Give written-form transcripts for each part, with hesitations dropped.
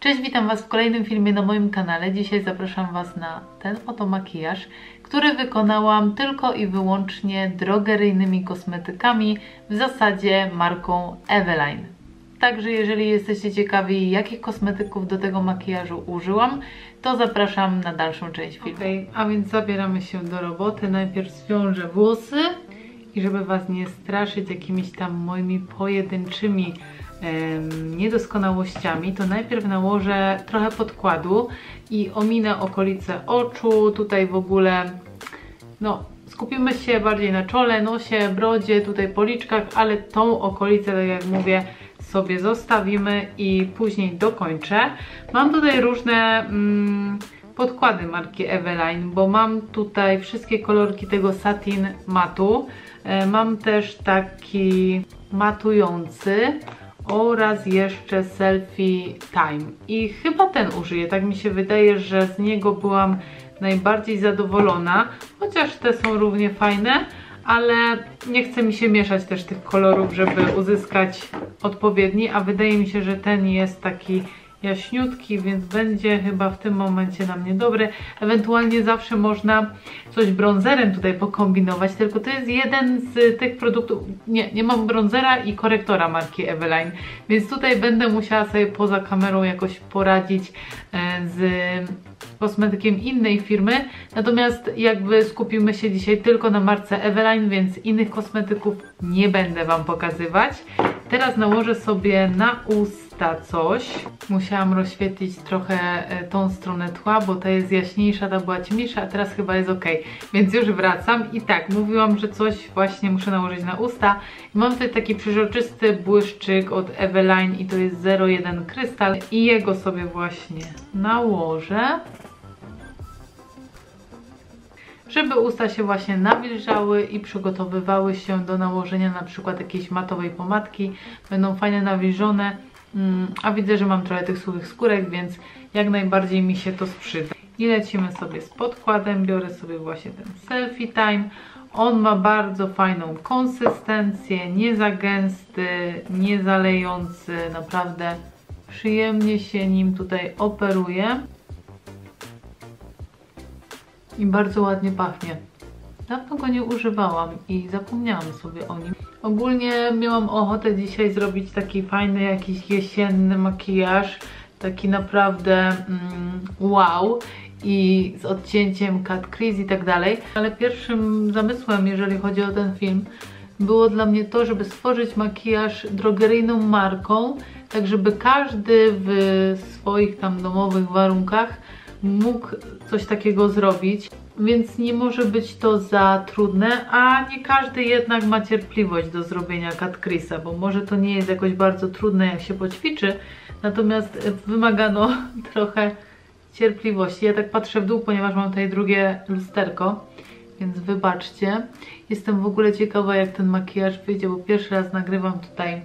Cześć, witam Was w kolejnym filmie na moim kanale. Dzisiaj zapraszam Was na ten oto makijaż, który wykonałam tylko i wyłącznie drogeryjnymi kosmetykami, w zasadzie marką Eveline. Także jeżeli jesteście ciekawi, jakich kosmetyków do tego makijażu użyłam, to zapraszam na dalszą część filmu. A więc zabieramy się do roboty. Najpierw zwiążę włosy i żeby Was nie straszyć jakimiś tam moimi pojedynczymi niedoskonałościami, to najpierw nałożę trochę podkładu i ominę okolice oczu. Tutaj w ogóle skupimy się bardziej na czole, nosie, brodzie, tutaj policzkach, ale tą okolicę, tak jak mówię, sobie zostawimy i później dokończę. Mam tutaj różne podkłady marki Eveline, bo mam tutaj wszystkie kolorki tego satin matu. Mam też taki matujący oraz jeszcze selfie time i chyba ten użyję, tak mi się wydaje, że z niego byłam najbardziej zadowolona, chociaż te są równie fajne, ale nie chce mi się mieszać też tych kolorów, żeby uzyskać odpowiedni, a wydaje mi się, że ten jest taki jaśniutki, więc będzie chyba w tym momencie na mnie dobry. Ewentualnie zawsze można coś bronzerem tutaj pokombinować, tylko to jest jeden z tych produktów, nie mam bronzera i korektora marki Eveline, więc tutaj będę musiała sobie poza kamerą jakoś poradzić z kosmetykiem innej firmy, natomiast jakby skupimy się dzisiaj tylko na marce Eveline, więc innych kosmetyków nie będę Wam pokazywać. Teraz nałożę sobie na usta coś. Musiałam rozświetlić trochę tą stronę tła, bo ta jest jaśniejsza, ta była ciemniejsza, a teraz chyba jest ok. Więc już wracam i tak, mówiłam, że coś właśnie muszę nałożyć na usta. I mam tutaj taki przeźroczysty błyszczyk od Eveline i to jest 01 Krystal i jego sobie właśnie nałożę, żeby usta się właśnie nawilżały i przygotowywały się do nałożenia na przykład jakiejś matowej pomadki. Będą fajnie nawilżone, a widzę, że mam trochę tych suchych skórek, więc jak najbardziej mi się to sprzyda. I lecimy sobie z podkładem, biorę sobie właśnie ten selfie time. On ma bardzo fajną konsystencję, nie za gęsty, nie zalejący, naprawdę przyjemnie się nim tutaj operuje. I bardzo ładnie pachnie. Dawno go nie używałam i zapomniałam sobie o nim. Ogólnie miałam ochotę dzisiaj zrobić taki fajny, jakiś jesienny makijaż. Taki naprawdę wow. I z odcięciem cut crease i tak dalej. Ale pierwszym zamysłem, jeżeli chodzi o ten film, było dla mnie to, żeby stworzyć makijaż drogeryjną marką, tak żeby każdy w swoich tam domowych warunkach mógł coś takiego zrobić, więc nie może być to za trudne, a nie każdy jednak ma cierpliwość do zrobienia cut crease'a, bo może to nie jest jakoś bardzo trudne, jak się poćwiczy, natomiast wymagano trochę cierpliwości. Ja tak patrzę w dół, ponieważ mam tutaj drugie lusterko, więc wybaczcie. Jestem w ogóle ciekawa, jak ten makijaż wyjdzie, bo pierwszy raz nagrywam tutaj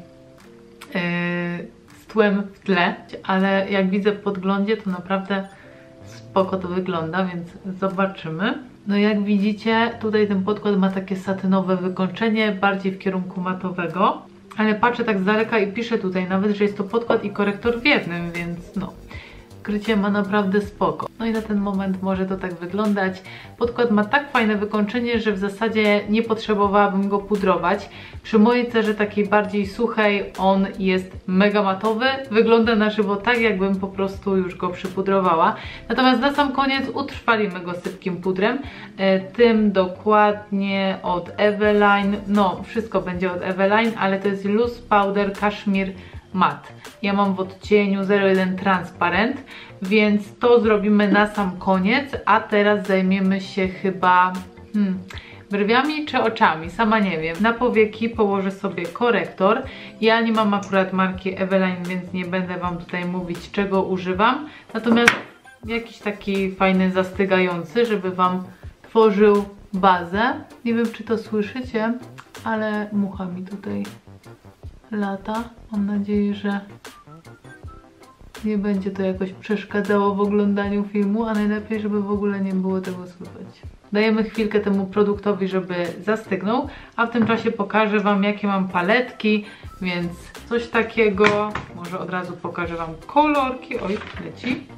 z tłem w tle, ale jak widzę w podglądzie, to naprawdę spoko to wygląda, więc zobaczymy. No jak widzicie, tutaj ten podkład ma takie satynowe wykończenie, bardziej w kierunku matowego, ale patrzę tak z daleka i piszę tutaj nawet, że jest to podkład i korektor w jednym, więc krycie ma naprawdę spoko. No i na ten moment może to tak wyglądać. Podkład ma tak fajne wykończenie, że w zasadzie nie potrzebowałabym go pudrować. Przy mojej cerze takiej bardziej suchej on jest mega matowy. Wygląda na żywo tak, jakbym po prostu już go przypudrowała. Natomiast na sam koniec utrwalimy go sypkim pudrem. Tym dokładnie od Eveline. No, wszystko będzie od Eveline, ale to jest Loose Powder Cashmere Matte. Ja mam w odcieniu 01 Transparent, więc to zrobimy na sam koniec, a teraz zajmiemy się chyba brwiami czy oczami, sama nie wiem. Na powieki położę sobie korektor. Ja nie mam akurat marki Eveline, więc nie będę Wam tutaj mówić, czego używam. Natomiast jakiś taki fajny, zastygający, żeby Wam tworzył bazę. Nie wiem, czy to słyszycie, ale mucha mi tutaj lata. Mam nadzieję, że nie będzie to jakoś przeszkadzało w oglądaniu filmu, a najlepiej, żeby w ogóle nie było tego słychać. Dajemy chwilkę temu produktowi, żeby zastygnął, a w tym czasie pokażę Wam, jakie mam paletki, więc coś takiego, może od razu pokażę Wam kolorki, oj, leci.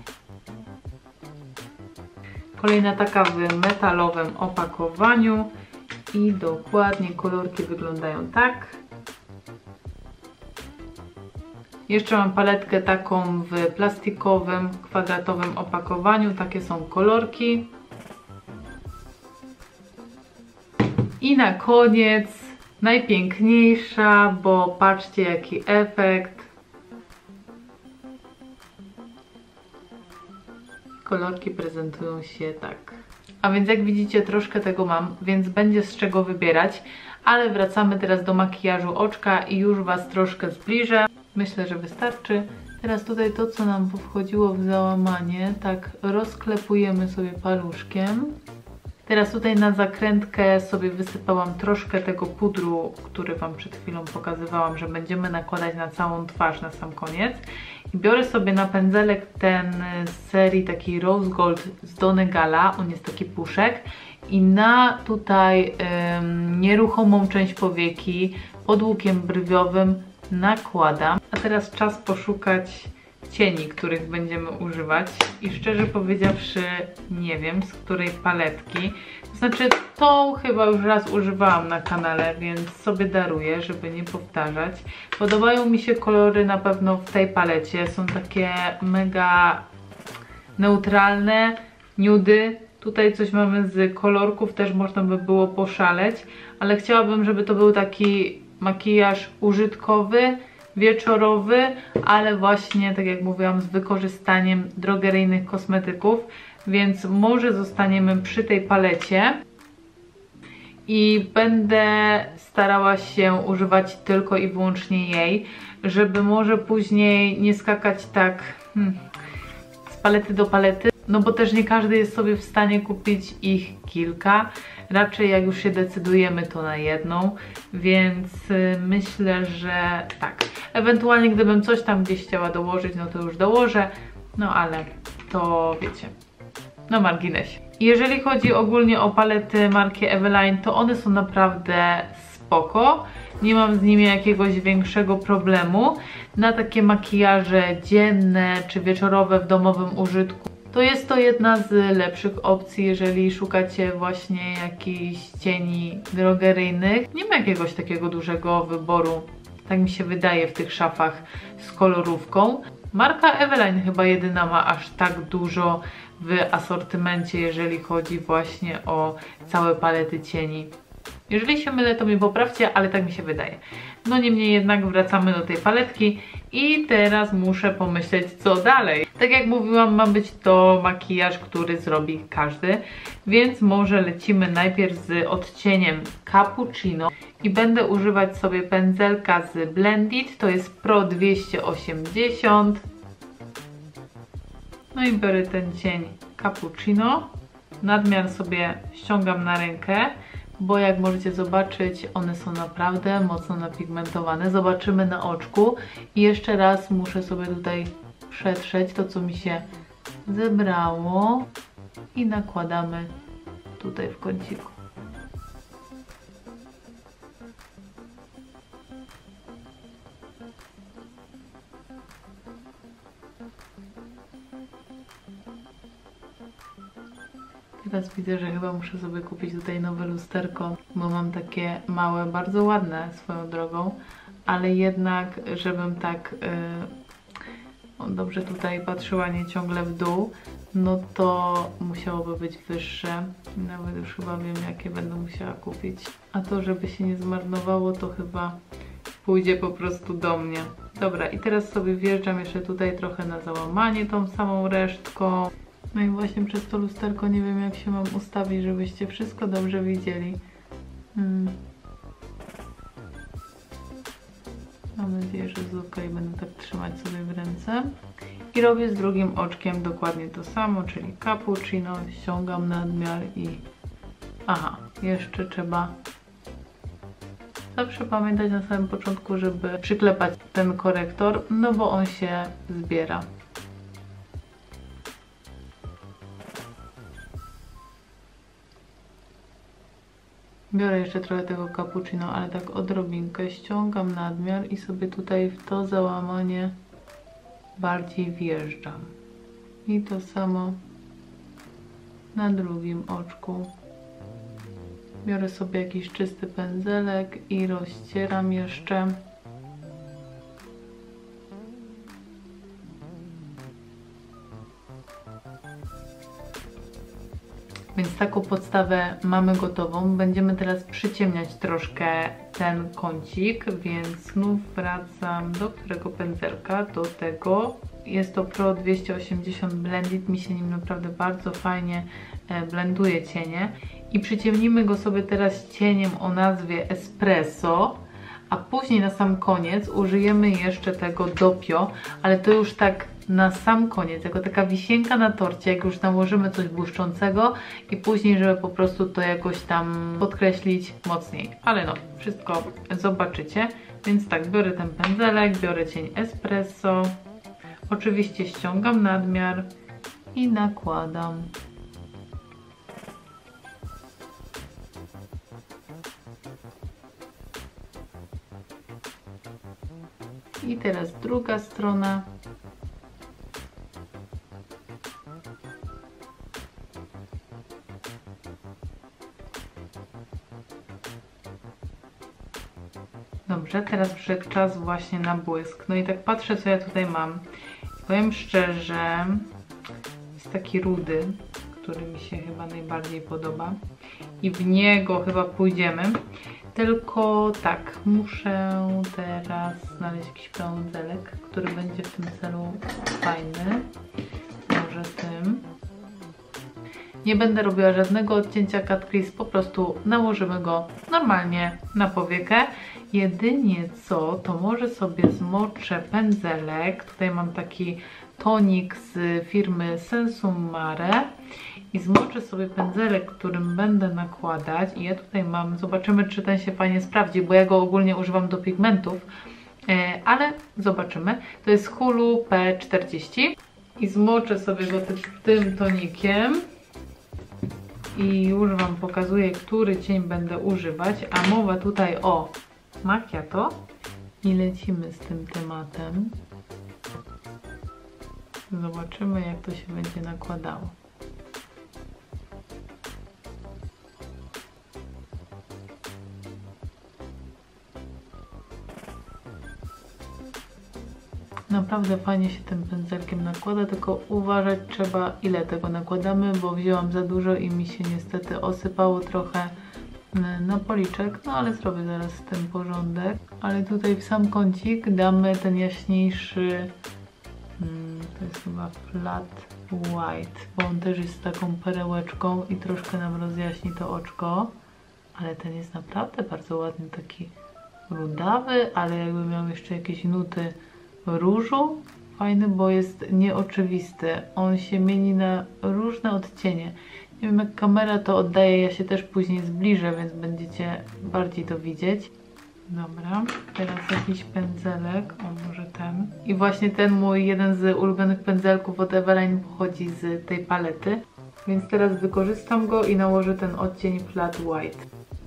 Kolejna taka w metalowym opakowaniu i dokładnie kolorki wyglądają tak. Jeszcze mam paletkę taką w plastikowym, kwadratowym opakowaniu, takie są kolorki. I na koniec najpiękniejsza, bo patrzcie jaki efekt. Kolorki prezentują się tak. A więc jak widzicie troszkę tego mam, więc będzie z czego wybierać. Ale wracamy teraz do makijażu oczka i już Was troszkę zbliżę. Myślę, że wystarczy. Teraz tutaj to, co nam wchodziło w załamanie, tak rozklepujemy sobie paluszkiem. Teraz tutaj na zakrętkę sobie wysypałam troszkę tego pudru, który Wam przed chwilą pokazywałam, że będziemy nakładać na całą twarz na sam koniec. I biorę sobie na pędzelek ten z serii takiej Rose Gold z Donegala, on jest taki puszek. I na tutaj nieruchomą część powieki pod łukiem brwiowym nakładam. A teraz czas poszukać cieni, których będziemy używać i szczerze powiedziawszy nie wiem z której paletki. To znaczy tą chyba już raz używałam na kanale, więc sobie daruję, żeby nie powtarzać. Podobają mi się kolory na pewno w tej palecie, są takie mega neutralne, nudy. Tutaj coś mamy z kolorków, też można by było poszaleć, ale chciałabym, żeby to był taki makijaż użytkowy, wieczorowy, ale właśnie, tak jak mówiłam, z wykorzystaniem drogeryjnych kosmetyków, więc może zostaniemy przy tej palecie i będę starała się używać tylko i wyłącznie jej, żeby może później nie skakać tak z palety do palety, no bo też nie każdy jest sobie w stanie kupić ich kilka. Raczej jak już się decydujemy, to na jedną, więc myślę, że tak. Ewentualnie gdybym coś tam gdzieś chciała dołożyć, no to już dołożę, no ale to wiecie, na marginesie. Jeżeli chodzi ogólnie o palety marki Eveline, to one są naprawdę spoko. Nie mam z nimi jakiegoś większego problemu. Na takie makijaże dzienne czy wieczorowe w domowym użytku to jest to jedna z lepszych opcji, jeżeli szukacie właśnie jakichś cieni drogeryjnych. Nie ma jakiegoś takiego dużego wyboru, tak mi się wydaje, w tych szafach z kolorówką. Marka Eveline chyba jedyna ma aż tak dużo w asortymencie, jeżeli chodzi właśnie o całe palety cieni. Jeżeli się mylę, to mnie poprawcie, ale tak mi się wydaje. No niemniej jednak wracamy do tej paletki i teraz muszę pomyśleć, co dalej. Tak jak mówiłam, ma być to makijaż, który zrobi każdy, więc może lecimy najpierw z odcieniem Cappuccino i będę używać sobie pędzelka z Blendit, to jest Pro 280. No i biorę ten cień Cappuccino, nadmiar sobie ściągam na rękę, bo jak możecie zobaczyć, one są naprawdę mocno napigmentowane. Zobaczymy na oczku i jeszcze raz muszę sobie tutaj przetrzeć to, co mi się zebrało i nakładamy tutaj w kąciku. Teraz widzę, że chyba muszę sobie kupić tutaj nowe lusterko, bo mam takie małe, bardzo ładne swoją drogą, ale jednak, żebym tak dobrze tutaj patrzyła, nie ciągle w dół, no to musiałoby być wyższe. Nawet już chyba wiem, jakie będę musiała kupić. A to, żeby się nie zmarnowało, to chyba pójdzie po prostu do mnie. Dobra, i teraz sobie wjeżdżam jeszcze tutaj trochę na załamanie tą samą resztką. No i właśnie przez to lusterko nie wiem, jak się mam ustawić, żebyście wszystko dobrze widzieli. Mam nadzieję, że jest ok. Będę tak trzymać sobie w ręce. I robię z drugim oczkiem dokładnie to samo, czyli cappuccino, ściągam nadmiar i... Aha, jeszcze trzeba zawsze pamiętać na samym początku, żeby przyklepać ten korektor, no bo on się zbiera. Biorę jeszcze trochę tego cappuccino, ale tak odrobinkę, ściągam nadmiar i sobie tutaj w to załamanie bardziej wjeżdżam. I to samo na drugim oczku. Biorę sobie jakiś czysty pędzelek i rozcieram jeszcze. Więc taką podstawę mamy gotową. Będziemy teraz przyciemniać troszkę ten kącik, więc znów wracam do którego pędzelka? Do tego. Jest to Pro 280 Blended. Mi się nim naprawdę bardzo fajnie blenduje cienie. I przyciemnimy go sobie teraz cieniem o nazwie Espresso, a później na sam koniec użyjemy jeszcze tego Doppio, ale to już tak na sam koniec, jako taka wisienka na torcie, jak już nałożymy coś błyszczącego i później, żeby po prostu to jakoś tam podkreślić mocniej. Ale no, wszystko zobaczycie. Więc tak, biorę ten pędzelek, biorę cień Espresso, oczywiście ściągam nadmiar i nakładam. I teraz druga strona. Dobrze, teraz przyszedł czas właśnie na błysk. No i tak patrzę, co ja tutaj mam. Powiem szczerze, jest taki rudy, który mi się chyba najbardziej podoba. I w niego chyba pójdziemy. Tylko tak, muszę teraz znaleźć jakiś pędzelek, który będzie w tym celu fajny. Może tym. Nie będę robiła żadnego odcięcia cut crease, po prostu nałożymy go normalnie na powiekę. Jedynie co, to może sobie zmoczę pędzelek. Tutaj mam taki tonik z firmy Sensum Mare. I zmoczę sobie pędzelek, którym będę nakładać. I ja tutaj mam, zobaczymy, czy ten się fajnie sprawdzi, bo ja go ogólnie używam do pigmentów. Ale zobaczymy. To jest Hulu P40. I zmoczę sobie go tym tonikiem. I już Wam pokazuję, który cień będę używać. A mowa tutaj o macchiato. I lecimy z tym tematem. Zobaczymy, jak to się będzie nakładało. Naprawdę fajnie się tym pędzelkiem nakłada, tylko uważać trzeba, ile tego nakładamy, bo wzięłam za dużo i mi się niestety osypało trochę na policzek, no ale zrobię zaraz z tym porządek. Ale tutaj w sam kącik damy ten jaśniejszy, to jest chyba flat white, bo on też jest z taką perełeczką i troszkę nam rozjaśni to oczko. Ale ten jest naprawdę bardzo ładny, taki rudawy, ale jakby miał jeszcze jakieś nuty różu. Fajny, bo jest nieoczywisty. On się mieni na różne odcienie. Nie wiem, jak kamera to oddaje, ja się też później zbliżę, więc będziecie bardziej to widzieć. Dobra, teraz jakiś pędzelek, o może ten. I właśnie ten mój, jeden z ulubionych pędzelków od Eveline pochodzi z tej palety. Więc teraz wykorzystam go i nałożę ten odcień Flat White.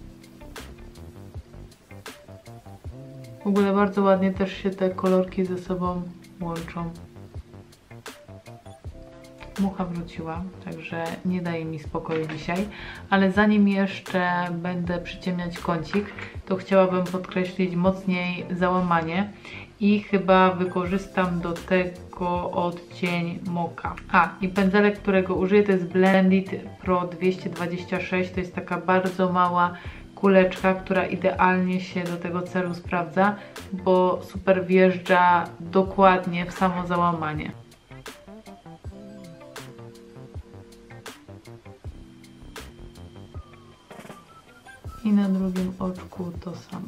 W ogóle bardzo ładnie też się te kolorki ze sobą łączą. Mucha wróciła, także nie daje mi spokoju dzisiaj. Ale zanim jeszcze będę przyciemniać kącik, to chciałabym podkreślić mocniej załamanie. I chyba wykorzystam do tego odcień Mocha. I pędzelek, którego użyję, to jest Blended Pro 226. To jest taka bardzo mała kuleczka, która idealnie się do tego celu sprawdza, bo super wjeżdża dokładnie w samo załamanie. I na drugim oczku to samo.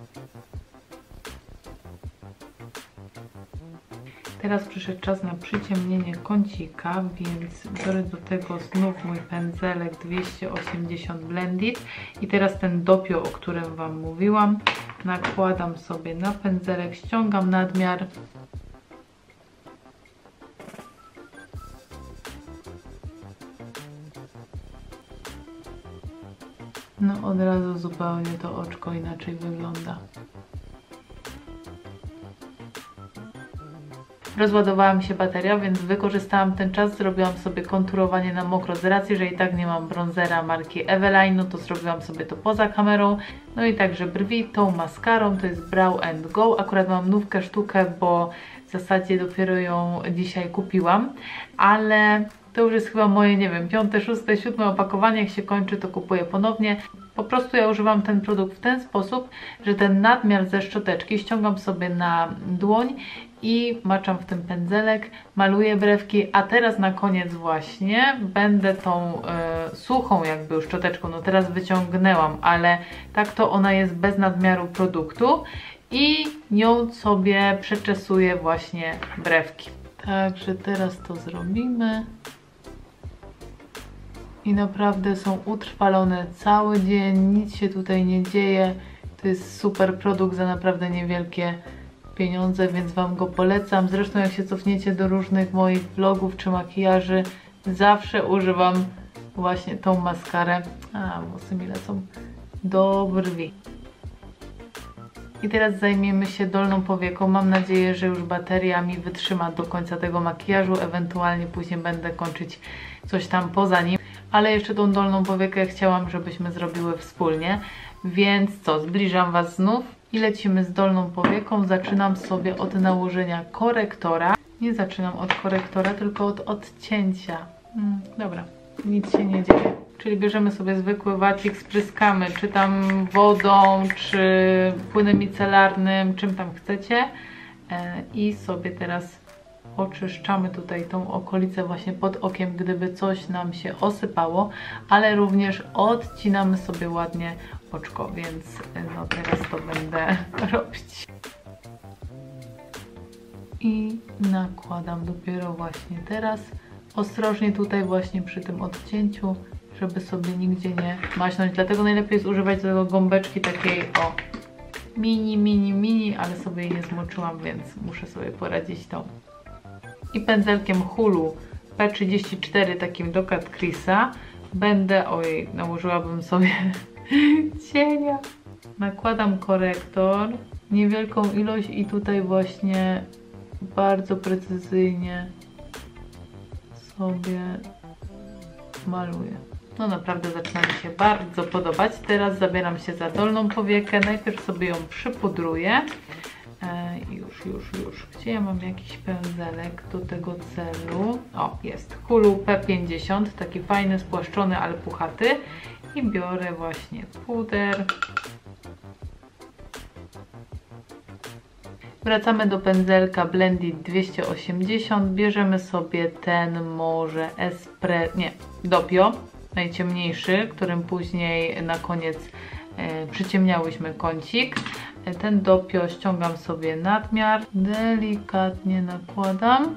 Teraz przyszedł czas na przyciemnienie kącika, więc biorę do tego znów mój pędzelek 280 Blended i teraz ten Doppio, o którym Wam mówiłam, nakładam sobie na pędzelek, ściągam nadmiar. No od razu zupełnie to oczko inaczej wygląda. Rozładowała mi się bateria, więc wykorzystałam ten czas, zrobiłam sobie konturowanie na mokro z racji, że i tak nie mam bronzera marki Eveline, no to zrobiłam sobie to poza kamerą. No i także brwi tą maskarą, to jest Brow & Go, akurat mam nówkę sztukę, bo w zasadzie dopiero ją dzisiaj kupiłam, ale to już jest chyba moje, nie wiem, 5., 6., 7. opakowanie, jak się kończy, to kupuję ponownie. Po prostu ja używam ten produkt w ten sposób, że ten nadmiar ze szczoteczki ściągam sobie na dłoń i maczam w tym pędzelek, maluję brewki, a teraz na koniec właśnie będę tą suchą jakby już szczoteczką, no teraz wyciągnęłam, ale tak to ona jest bez nadmiaru produktu i nią sobie przeczesuję właśnie brewki. Także teraz to zrobimy. I naprawdę są utrwalone cały dzień, nic się tutaj nie dzieje. To jest super produkt za naprawdę niewielkie pieniądze, więc Wam go polecam. Zresztą jak się cofniecie do różnych moich vlogów czy makijaży, zawsze używam właśnie tą maskarę. A, włosy mi lecą do brwi. I teraz zajmiemy się dolną powieką. Mam nadzieję, że już bateria mi wytrzyma do końca tego makijażu. Ewentualnie później będę kończyć coś tam poza nim. Ale jeszcze tą dolną powiekę chciałam, żebyśmy zrobiły wspólnie. Więc co, zbliżam Was znów i lecimy z dolną powieką. Zaczynam sobie od nałożenia korektora. Nie zaczynam od korektora, tylko od odcięcia. Dobra, nic się nie dzieje. Czyli bierzemy sobie zwykły wacik, spryskamy, czy tam wodą, czy płynem micelarnym, czym tam chcecie. I sobie teraz oczyszczamy tutaj tą okolicę właśnie pod okiem, gdyby coś nam się osypało, ale również odcinamy sobie ładnie oczko, więc no teraz to będę robić. I nakładam dopiero właśnie teraz, ostrożnie tutaj właśnie przy tym odcięciu, żeby sobie nigdzie nie maśnąć, dlatego najlepiej jest używać do tego gąbeczki takiej o mini, ale sobie jej nie zmoczyłam, więc muszę sobie poradzić tą. I pędzelkiem Hulu P34, takim do Cut Crease'a, będę, ojej, nałożyłabym sobie cienia. Nakładam korektor, niewielką ilość i tutaj właśnie bardzo precyzyjnie sobie maluję. No naprawdę zaczyna mi się bardzo podobać. Teraz zabieram się za dolną powiekę. Najpierw sobie ją przypudruję. Już. Gdzie ja mam jakiś pędzelek do tego celu? O, jest. Hulu P50, taki fajny, spłaszczony, ale puchaty. I biorę właśnie puder. Wracamy do pędzelka Blended 280. Bierzemy sobie ten może Doppio, najciemniejszy, którym później na koniec przyciemniałyśmy kącik. Ten Doppio ściągam sobie nadmiar, delikatnie nakładam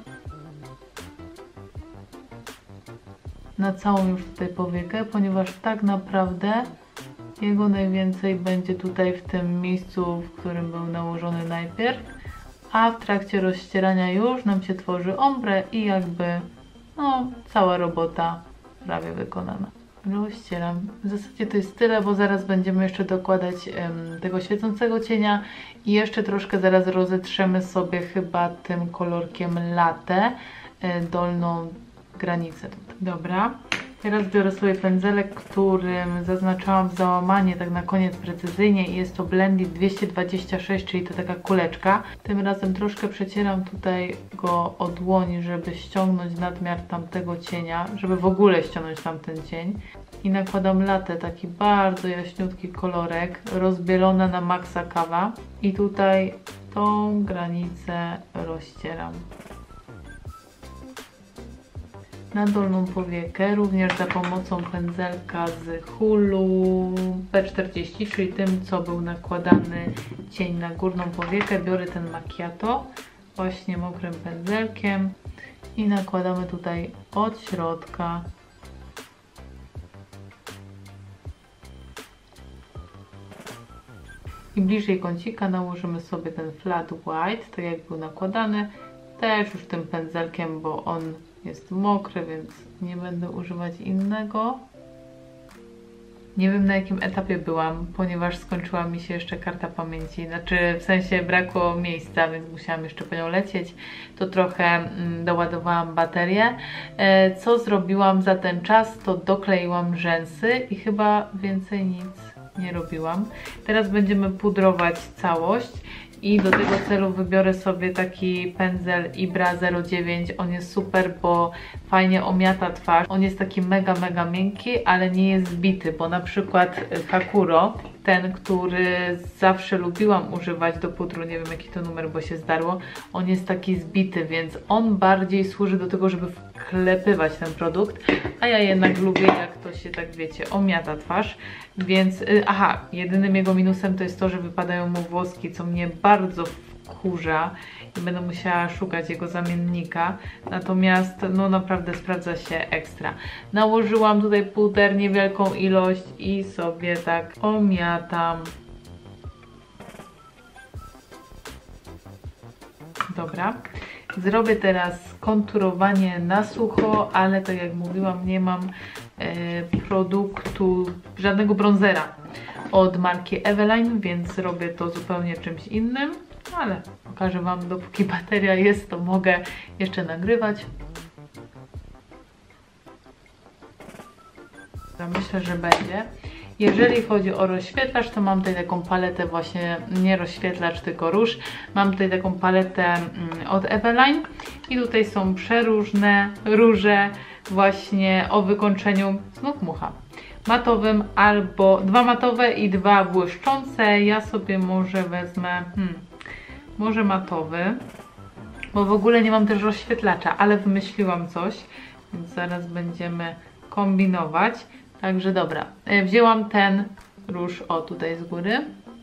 na całą już tutaj powiekę, ponieważ tak naprawdę jego najwięcej będzie tutaj w tym miejscu, w którym był nałożony najpierw, a w trakcie rozścierania już nam się tworzy ombre i jakby no cała robota prawie wykonana. Rozcieram. W zasadzie to jest tyle, bo zaraz będziemy jeszcze dokładać tego świecącego cienia i jeszcze troszkę zaraz rozetrzemy sobie chyba tym kolorkiem latte dolną granicę. Dobra. Teraz biorę sobie pędzelek, którym zaznaczałam załamanie tak na koniec precyzyjnie i jest to Blended 226, czyli to taka kuleczka. Tym razem troszkę przecieram tutaj go o dłoni, żeby ściągnąć nadmiar tamtego cienia, żeby w ogóle ściągnąć tamten cień. I nakładam latte, taki bardzo jaśniutki kolorek, rozbielona na maksa kawa. I tutaj tą granicę rozcieram. Na dolną powiekę, również za pomocą pędzelka z Hulu P40, czyli tym, co był nakładany cień na górną powiekę, biorę ten macchiato właśnie mokrym pędzelkiem i nakładamy tutaj od środka. I bliżej kącika nałożymy sobie ten flat white, tak jak był nakładany, też już tym pędzelkiem, bo on jest mokry, więc nie będę używać innego. Nie wiem, na jakim etapie byłam, ponieważ skończyła mi się jeszcze karta pamięci, znaczy w sensie brakło miejsca, więc musiałam jeszcze po nią lecieć. To trochę doładowałam baterię. Co zrobiłam za ten czas, to dokleiłam rzęsy i chyba więcej nic nie robiłam. Teraz będziemy pudrować całość. I do tego celu wybiorę sobie taki pędzel Ibra 09. On jest super, bo fajnie omiata twarz. On jest taki mega miękki, ale nie jest zbity, bo na przykład Hakuro, ten, który zawsze lubiłam używać do pudru, nie wiem jaki to numer, bo się zdarło, on jest taki zbity, więc on bardziej służy do tego, żeby wklepywać ten produkt, a ja jednak lubię, jak to się, tak wiecie, omiata twarz, więc, aha, jedynym jego minusem to jest to, że wypadają mu włoski, co mnie bardzo wkurza i będę musiała szukać jego zamiennika, natomiast no naprawdę sprawdza się ekstra. Nałożyłam tutaj puder, niewielką ilość i sobie tak omiatam. Dobra, zrobię teraz konturowanie na sucho, ale tak jak mówiłam, nie mam produktu, żadnego bronzera od marki Eveline, więc robię to zupełnie czymś innym, ale pokażę Wam, dopóki bateria jest, to mogę jeszcze nagrywać. Myślę, że będzie. Jeżeli chodzi o rozświetlacz, to mam tutaj taką paletę właśnie, nie rozświetlacz, tylko róż. Mam tutaj taką paletę od Eveline i tutaj są przeróżne róże właśnie o wykończeniu, znów mucha, matowym, albo 2 matowe i 2 błyszczące. Ja sobie może wezmę, może matowy, bo w ogóle nie mam też rozświetlacza, ale wymyśliłam coś, więc zaraz będziemy kombinować. Także dobra, wzięłam ten róż, o tutaj z góry.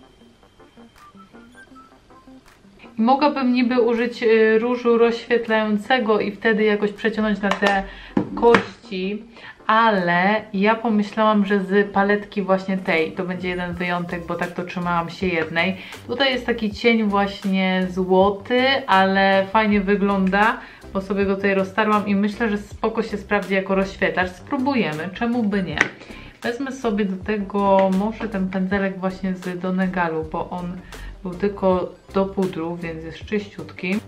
I mogłabym niby użyć różu rozświetlającego i wtedy jakoś przeciągnąć na te kości, ale ja pomyślałam, że z paletki właśnie tej, to będzie jeden wyjątek, bo tak to trzymałam się jednej. Tutaj jest taki cień właśnie złoty, ale fajnie wygląda, bo sobie go tutaj roztarłam i myślę, że spoko się sprawdzi jako rozświetlacz. Spróbujemy, czemu by nie. Wezmę sobie do tego może ten pędzelek właśnie z Donegalu, bo on był tylko do pudru, więc jest czyściutki.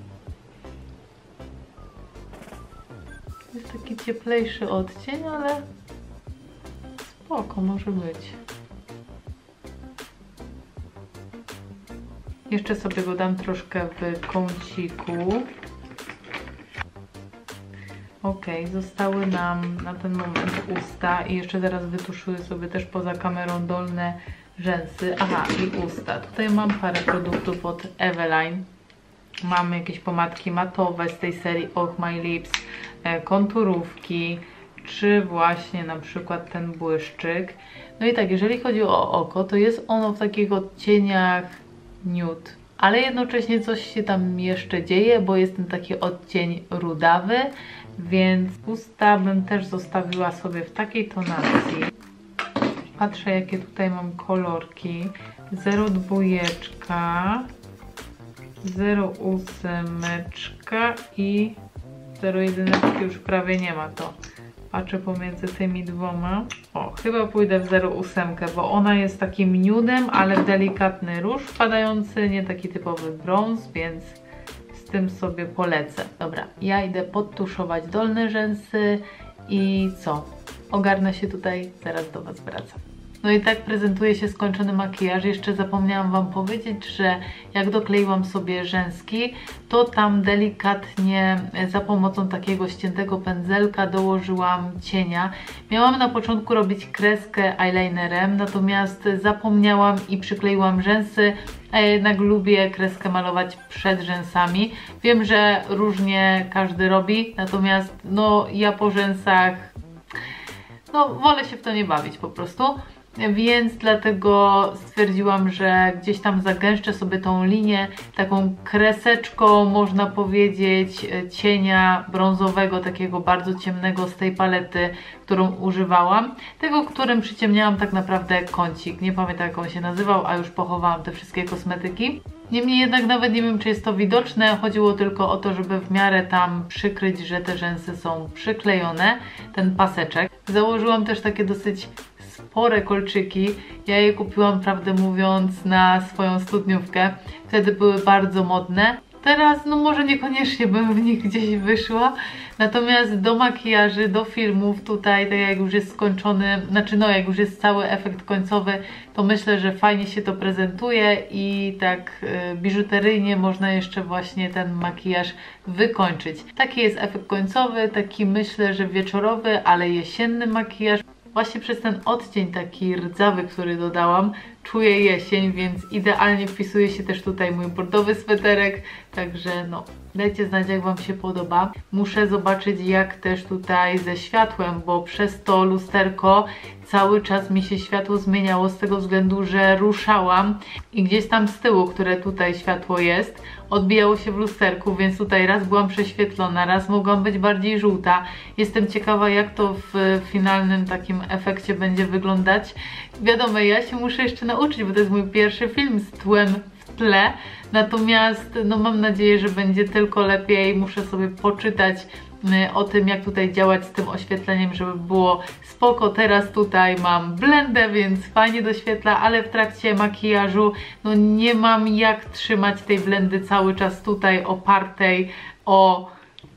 Jest taki cieplejszy odcień, ale spoko może być. Jeszcze sobie go dam troszkę w kąciku. Ok, zostały nam na ten moment usta i jeszcze zaraz wytuszuję sobie też poza kamerą dolne rzęsy. Aha, i usta. Tutaj mam parę produktów od Eveline. Mamy jakieś pomadki matowe z tej serii Oh My Lips, konturówki, czy właśnie na przykład ten błyszczyk. No i tak, jeżeli chodzi o oko, to jest ono w takich odcieniach nude, ale jednocześnie coś się tam jeszcze dzieje, bo jest ten taki odcień rudawy, więc usta bym też zostawiła sobie w takiej tonacji. Patrzę, jakie tutaj mam kolorki. 0,2, 0,8 i 0,1 już prawie nie ma to. Patrzę pomiędzy tymi dwoma. O, chyba pójdę w 0,8, bo ona jest takim nudem, ale delikatny róż wpadający, nie taki typowy brąz, więc z tym sobie polecę. Dobra, ja idę podtuszować dolne rzęsy i co? Ogarnę się tutaj, zaraz do Was wracam. No i tak prezentuje się skończony makijaż. Jeszcze zapomniałam Wam powiedzieć, że jak dokleiłam sobie rzęski, to tam delikatnie za pomocą takiego ściętego pędzelka dołożyłam cienia. Miałam na początku robić kreskę eyelinerem, natomiast zapomniałam i przykleiłam rzęsy, a ja jednak lubię kreskę malować przed rzęsami. Wiem, że różnie każdy robi, natomiast no ja po rzęsach no wolę się w to nie bawić po prostu. Więc dlatego stwierdziłam, że gdzieś tam zagęszczę sobie tą linię taką kreseczką, można powiedzieć, cienia brązowego, takiego bardzo ciemnego z tej palety, którą używałam. Tego, którym przyciemniałam tak naprawdę kącik. Nie pamiętam, jak on się nazywał, a już pochowałam te wszystkie kosmetyki. Niemniej jednak nawet nie wiem, czy jest to widoczne. Chodziło tylko o to, żeby w miarę tam przykryć, że te rzęsy są przyklejone, ten paseczek. Założyłam też takie dosyć spore kolczyki. Ja je kupiłam, prawdę mówiąc, na swoją studniówkę. Wtedy były bardzo modne. Teraz, no może niekoniecznie bym w nich gdzieś wyszła, natomiast do makijaży, do filmów tutaj, tak jak już jest skończony, znaczy no jak już jest cały efekt końcowy, to myślę, że fajnie się to prezentuje i tak biżuteryjnie można jeszcze właśnie ten makijaż wykończyć. Taki jest efekt końcowy, taki myślę, że wieczorowy, ale jesienny makijaż. Właśnie przez ten odcień taki rdzawy, który dodałam, czuję jesień, więc idealnie wpisuje się też tutaj mój bordowy sweterek, także no, dajcie znać, jak Wam się podoba. Muszę zobaczyć, jak też tutaj ze światłem, bo przez to lusterko cały czas mi się światło zmieniało z tego względu, że ruszałam i gdzieś tam z tyłu, które tutaj światło jest, odbijało się w lusterku, więc tutaj raz byłam prześwietlona, raz mogłam być bardziej żółta. Jestem ciekawa, jak to w finalnym takim efekcie będzie wyglądać. Wiadomo, ja się muszę jeszcze nauczyć, bo to jest mój pierwszy film z tłem w tle, natomiast no mam nadzieję, że będzie tylko lepiej. Muszę sobie poczytać o tym, jak tutaj działać z tym oświetleniem, żeby było spoko. Teraz tutaj mam blendę, więc fajnie doświetla, ale w trakcie makijażu no nie mam jak trzymać tej blendy cały czas tutaj opartej o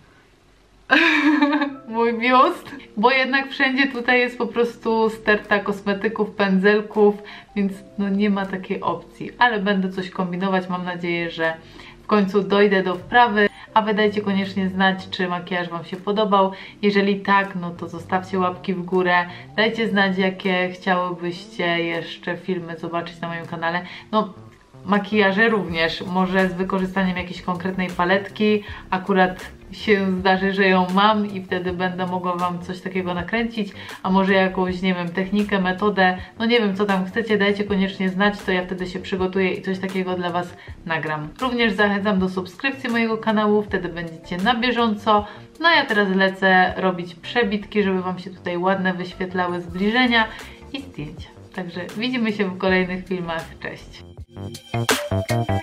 mój biust, bo jednak wszędzie tutaj jest po prostu sterta kosmetyków, pędzelków, więc no nie ma takiej opcji, ale będę coś kombinować. Mam nadzieję, że w końcu dojdę do wprawy, a wy dajcie koniecznie znać, czy makijaż Wam się podobał. Jeżeli tak, no to zostawcie łapki w górę, dajcie znać, jakie chciałybyście jeszcze filmy zobaczyć na moim kanale. No, makijaże również, może z wykorzystaniem jakiejś konkretnej paletki, akurat się zdarzy, że ją mam i wtedy będę mogła Wam coś takiego nakręcić, a może jakąś, nie wiem, technikę, metodę, no nie wiem, co tam chcecie, dajcie koniecznie znać, to ja wtedy się przygotuję i coś takiego dla Was nagram. Również zachęcam do subskrypcji mojego kanału, wtedy będziecie na bieżąco. No a ja teraz lecę robić przebitki, żeby Wam się tutaj ładne wyświetlały zbliżenia i zdjęcia. Także widzimy się w kolejnych filmach. Cześć!